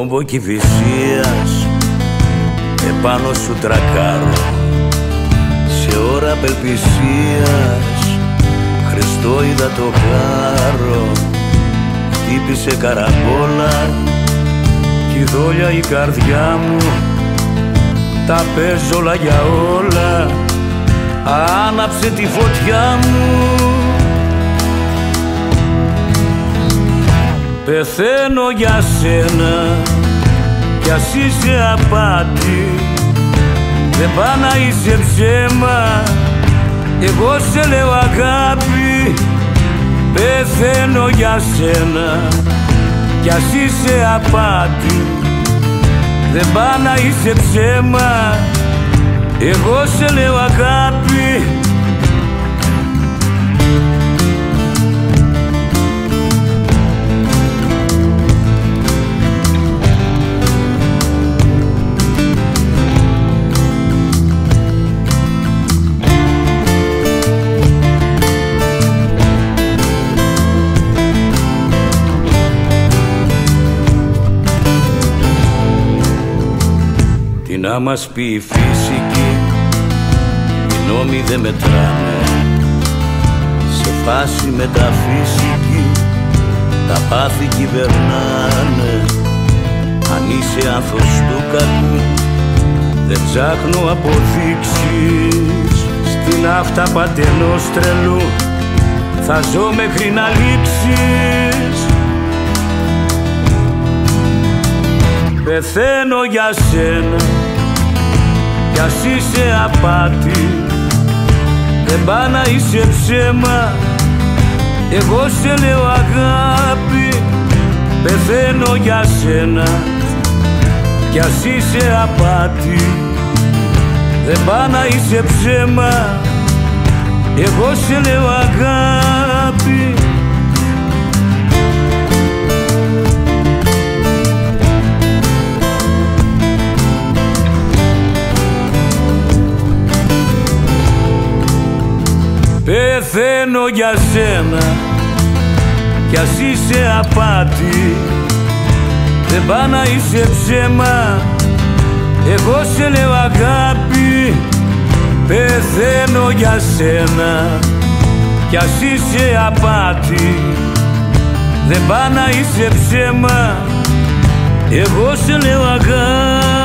κόμπο Κηφισίας επάνω σου τρακάρω, σε ώρα απελπισίας Χριστό είδα το χάρο. Χτύπησε καραμπόλα κι η δόλια η καρδιά μου, τα παίζω όλα για όλα, άναψε τη φωτιά μου. Πεθαίνω για σένα κι ας είσαι απάτη, δεν πά να είσαι ψέμα, εγώ σε λέω αγάπη. Πεθαίνω για σένα κι ας είσαι απάτη, δεν πά να είσαι ψέμα, εγώ σε λέω αγάπη. Τι να μας πει η φυσική, οι νόμοι δεν μετράνε, σε φάση μεταφυσική τα πάθη κυβερνάνε. Αν είσαι άνθος του κακού, δεν ψάχνω αποδείξεις, στην αυταπάτη ενός τρελού θα ζω μέχρι να λήξεις. Πεθαίνω για σένα κι ας είσαι απάτη, δεν πά να είσαι ψέμα, εγώ σε λέω αγάπη. Πεθαίνω για σένα κι ας είσαι απάτη, δεν πά να είσαι ψέμα, εγώ σε λέω αγάπη. Πεθαίνω για σένα κι ας είσαι απάτη, δεν πά να είσαι ψέμα, εγώ σε λέω αγάπη. Πεθαίνω για σένα κι ας είσαι απάτη, δεν πά να είσαι ψέμα, εγώ σε λέω αγάπη.